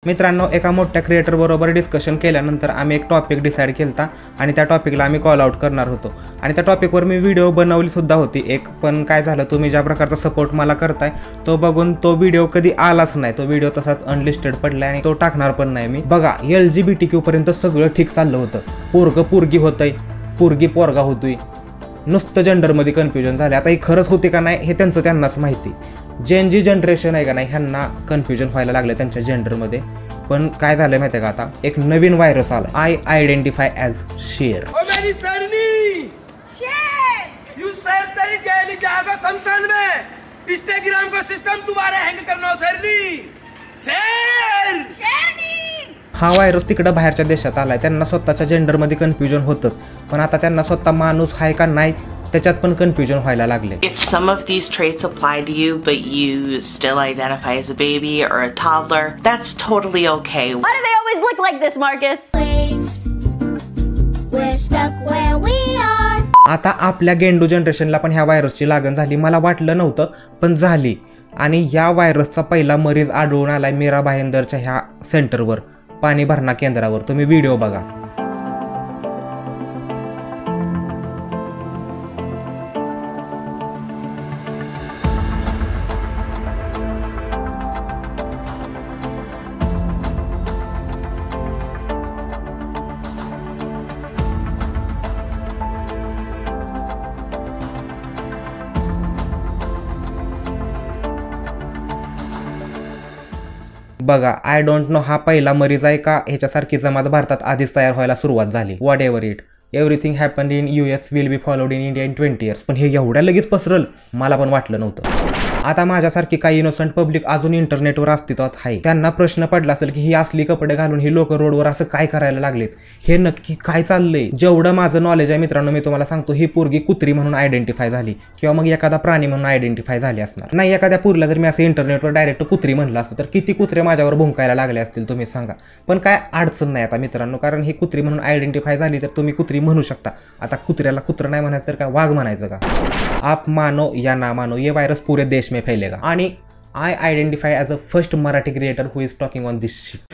मित्रांनो, एका मोठ्या क्रिएटर बरोबर डिस्कशन केल्यानंतर आम्ही एक टॉपिक डिसाईड केलता आणि त्या टॉपिकला आम्ही कॉल आउट करणार होतो आणि त्या टॉपिकवर मी व्हिडिओ बनवली सुद्धा होती एक. पण काय झालं, तुम्ही ज्या प्रकारचा सपोर्ट मला करताय तो बघून तो व्हिडिओ कधी आलाच नाही. तो व्हिडिओ तसाच अनलिस्टेड पडलाय आणि तो टाकणार पण नाही मी. बघा, LGBTQ पर्यंत सगळं ठीक चाललं होतं. पोरगं पोरगी होतंय, पोरगी पोरगा होतोय, नुसतं जेंडरमध्ये कन्फ्युजन झालं. आता ही खरंच होते का नाही हे त्यांनाच माहिती. जी जनरेशन आहे का नाही, ह्यांना कन्फ्युजन व्हायला लागलं त्यांच्या जेंडरमध्ये. पण काय झालं माहिती आहे का, आता एक नवीन व्हायरस आला, आय आयडेंटिफाय ॲज शेर. इंस्टाग्राम का सिस्टम दोबारा हँग करना सरनी. हा व्हायरस तिकडं बाहेरच्या देशात आलाय. त्यांना स्वतःच्या जेंडरमध्ये कन्फ्युजन होतंच, पण आता त्यांना स्वतः माणूस आहे का नाही त्याच्यात पण कन्फ्युजन व्हायला लागले. If some of these traits apply to you but you still identify as a baby or a toddler, that's totally okay. Why do they always look like this, Marcus? We're stuck where we are. आता आपल्या गेंडू जनरेशनला पण ह्या व्हायरसची लागण झाली. मला वाटलं नव्हतं पण झाली. आणि या व्हायरसचा पहिला मरीज आढळून आलाय मीरा भाईंदरच्या ह्या सेंटरवर, पाणी भरणा केंद्रावर. तुम्ही व्हिडिओ बघा. बघा, आय डोंट नो हा पहिला मरीज आहे का ह्याच्यासारखी जमात भारतात आधीच तयार व्हायला सुरुवात झाली. Whatever it, everything happen in US will be followed in India in 20 years. पण हे एवढ्या लगेच पसरल मला पण वाटलं नव्हतं. आता माझ्यासारखी काही इनोसंट पब्लिक अजून इंटरनेटवर अस्तित्वात आहे. त्यांना प्रश्न पडला असेल की ही असली कपडे घालून ही लोक रोडवर असं काय करायला लागलेत, हे नक्की काय चाललंय. जेवढं माझं नॉलेज आहे मित्रांनो, मी तुम्हाला सांगतो, ही पोरगी कुत्री म्हणून आयडेंटिफाय झाली किंवा मग एखादा प्राणी म्हणून आयडेंटिफाय झाली असणार. नाही, एखाद्या पुरला जर मी असं इंटरनेटवर डायरेक्ट कुत्री म्हणलं असतं तर किती कुत्रे माझ्यावर भुंकायला लागले असतील तुम्ही सांगा. पण काय अडचण नाही आता मित्रांनो, कारण ही कुत्री म्हणून आयडेंटिफाय झाली तर तुम्ही कुत्री म्हणू शकता. आता कुत्र्याला कुत्रं नाही म्हणायचं तर काय वाघ म्हणायचं का? आप मानो या ना मानो, ये वायरस पूरे देश में फैलेगा. आणि I identify as a first Marathi creator who is talking on this shit.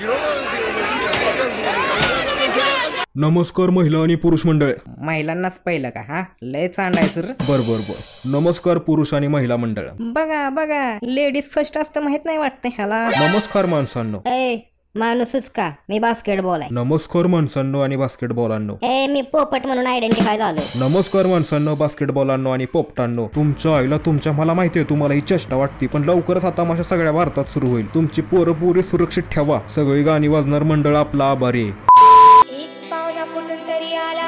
नमस्कार महिला आणि पुरुष मंडळ. महिलांनाच पहिलं का? हा, लय चांडायचं. बर. नमस्कार पुरुष आणि महिला मंडळ. बघा लेडीज फर्स्ट असतं माहित नाही वाटतं ह्याला. नमस्कार माणसांनो. ए माणूसच का, मी बास्केटबॉल आहे. नमस्कार माणसांनो आणि बास्केटबॉलांनो. ए मी पोपट म्हणून आयडेंटिफाय झालोय. नमस्कार माणसांनो, बास्केटबॉलांनो आणि पोपटांनो. तुमच्या आईला तुमच्या, मला माहितीये तुम्हाला ही चेष्टा वाटते, पण लवकरच आता माझ्या सगळ्या भारतात सुरू होईल. तुमची पोरं पुरी सुरक्षित ठेवा. सगळी गाणी वाजणार मंडळ आपला आभारी. एक पावना कुठून तरी आला.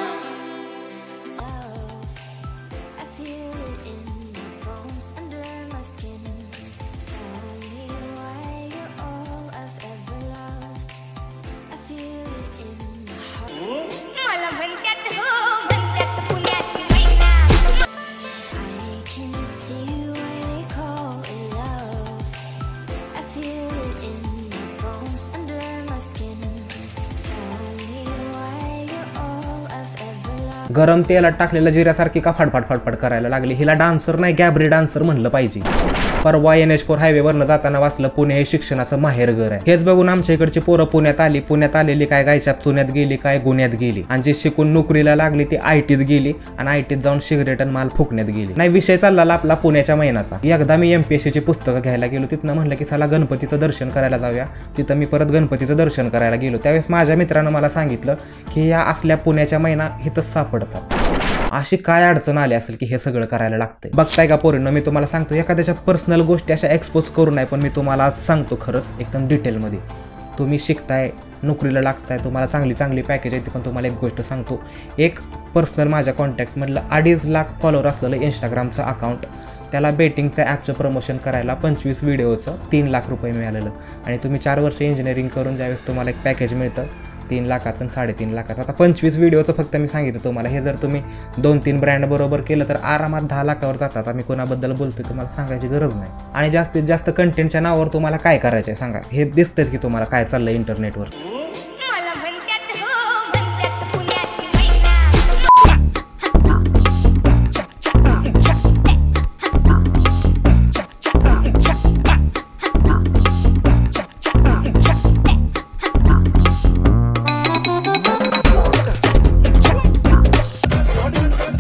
गरम तेलात टाकलेल्या जिऱ्यासारखी का फाडफाड करायला लागली. हिला डान्सर नाही, गॅबरी डान्सर म्हणलं पाहिजे. परवा NH4 हायवेवरनं जाताना वाचलं, पुणे हे शिक्षणाचं माहेरघर आहे. हेच बघून आमच्या इकडची पोरं पुण्यात आली. पुण्यात आलेली काय गायच्या चुन्यात गेली, काय गुन्ह्यात गेली. आणि जी शिकून नोकरीला लागली ती ITत गेली आणि ITत जाऊन सिगरेट आणि माल फुकण्यात गेली. नाही, विषय चालला आपला पुण्याच्या महिन्याचा. एकदा मी MPSCची पुस्तकं घ्यायला गेलो. तिथनं म्हणलं की चला गणपतीचं दर्शन करायला जाऊया. तिथं मी परत गणपतीचं दर्शन करायला गेलो. त्यावेळेस माझ्या मित्रानं मला सांगितलं की या असल्या पुण्याच्या महिना इथंच सापडतात. अशी काय अडचण आली असेल की हे सगळं करायला लागतंय. बघताय का पोरींनो, मी तुम्हाला सांगतो, एखाद्याच्या पर्सनल गोष्टी अशा एक्सपोज करू नये, पण मी तुम्हाला आज सांगतो खरंच एकदम डिटेलमध्ये. तुम्ही शिकताय, नोकरीला लागताय, तुम्हाला चांगली पॅकेज येते, पण तुम्हाला एक गोष्ट सांगतो, एक पर्सनल माझ्या कॉन्टॅक्टमधलं 2.5 लाख फॉलोअर असलेलं इंस्टाग्रामचं अकाउंट, त्याला बेटिंगचं ॲपचं प्रमोशन करायला 25 व्हिडिओचं 3 लाख रुपये मिळालेलं. आणि तुम्ही 4 वर्ष इंजिनिअरिंग करून ज्यावेळेस तुम्हाला एक पॅकेज मिळतं 3 लाखाचं आणि 3.5 लाखाचं. आता 25 व्हिडिओचं फक्त मी सांगितलं तुम्हाला. हे जर तुम्ही 2-3 ब्रँड बरोबर केलं तर आरामात 10 लाखावर जातात. आम्ही कोणाबद्दल बोलतोय तुम्हाला सांगायची गरज नाही. आणि जास्तीत जास्त कंटेंटच्या नावावर तुम्हाला काय करायचं आहे सांगा. हे दिसतंच की तुम्हाला काय चाललंय इंटरनेटवर.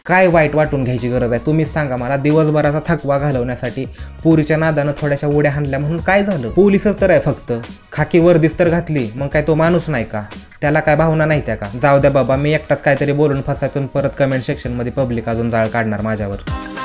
काय वाईट वाटून घ्यायची गरज आहे तुम्हीच सांगा मला. दिवसभराचा थकवा घालवण्यासाठी पोरीच्या नादानं थोड्याशा उड्या हाणल्या म्हणून काय झालं? पोलिसच तर आहे फक्त, खाकी वर्दीच तर घातली, मग काय तो माणूस नाही का? त्याला काय भावना नाही त्या का? जाऊ द्या बाबा, मी एकटाच काहीतरी बोलून फसायचून परत कमेंट सेक्शनमध्ये पब्लिक अजून जाळ काढणार माझ्यावर.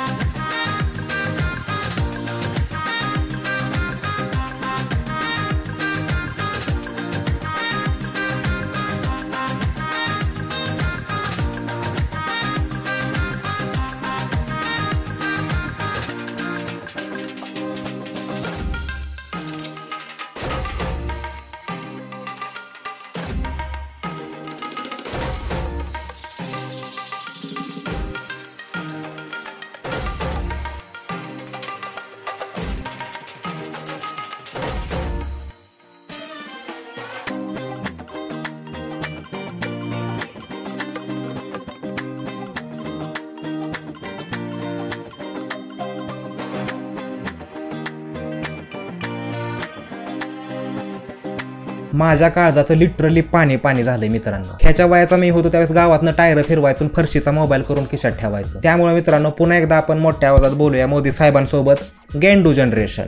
माझ्या काळजाचं लिटरली पाणी पाणी झालंय मित्रांनो. ह्याच्या वयाचा मी होतो त्यावेळेस गावातनं टायर फिरवायचून फरशीचा मोबाईल करून खिशात ठेवायचं. त्यामुळे मित्रांनो पुन्हा एकदा आपण मोठ्या आवाजात बोलूया मोदी साहेबांसोबत. गेंडू जनरेशन.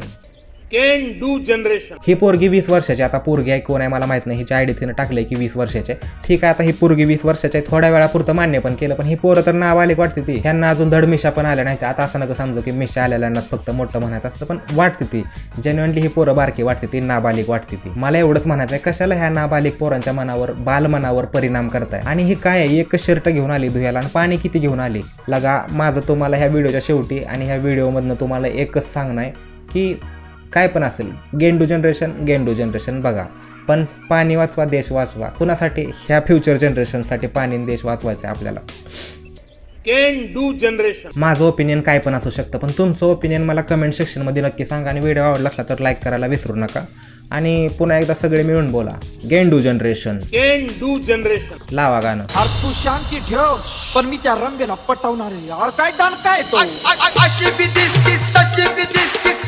ही पोरगी 20 वर्षाची. आता पोरगी आहे कोण आहे मला माहित नाही, हिच्या आयडी तिनं टाकलंय की 20 वर्षाचे. ठीक आहे, आता ही पोरगी 20 वर्षाची आहे, थोड्या वेळापुरतं मान्य पण केलं, पण ही पोरं तर नाव आली वाटते ती. ह्यांना अजून धड मिशा पण आल्या नाही. आता असं नका समजू की मिशा आलेल्यांनाच फक्त मोठं म्हणायचं असतं, पण वाटते ती जेन्युइनली ही पोरं बारकी वाटते ती, नाबालिक वाटते ती. मला एवढंच म्हणायचं आहे, कशाला ह्या नाबालिक पोरांच्या मनावर बालमनावर परिणाम करताय? आणि ही काय आहे, एकच शर्ट घेऊन आली धुयाला आणि पाणी किती घेऊन आली लगा. माझं तुम्हाला ह्या व्हिडिओच्या शेवटी आणि ह्या व्हिडिओमधनं तुम्हाला एकच सांगणं आहे की काय पण असेल, गेंडू जनरेशन बघा, पण पाणी वाचवा, देश वाचवा. कुणासाठी? ह्या फ्युचर जनरेशनसाठी पाणी देश वाचवायचं आहे आपल्याला. माझं ओपिनियन काय पण असू शकतं, पण तुमचं ओपिनियन मला कमेंट सेक्शनमध्ये नक्की सांगा. आणि व्हिडिओ आवडला असला तर लाईक करायला विसरू नका. आणि पुन्हा एकदा सगळे मिळून बोला, गेंडू जनरेशन. लावा गाणं. तू शांती ठेव, पण मी त्या रंगेला पटवणार आहे. काय दान काय तो? अशी बी दिसतीस तशी बी दिसतीस,